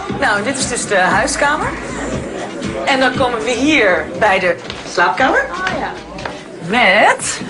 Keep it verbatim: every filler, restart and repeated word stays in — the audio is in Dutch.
Nou, dit is dus de huiskamer. En dan komen we hier bij de slaapkamer. Oh ja. Met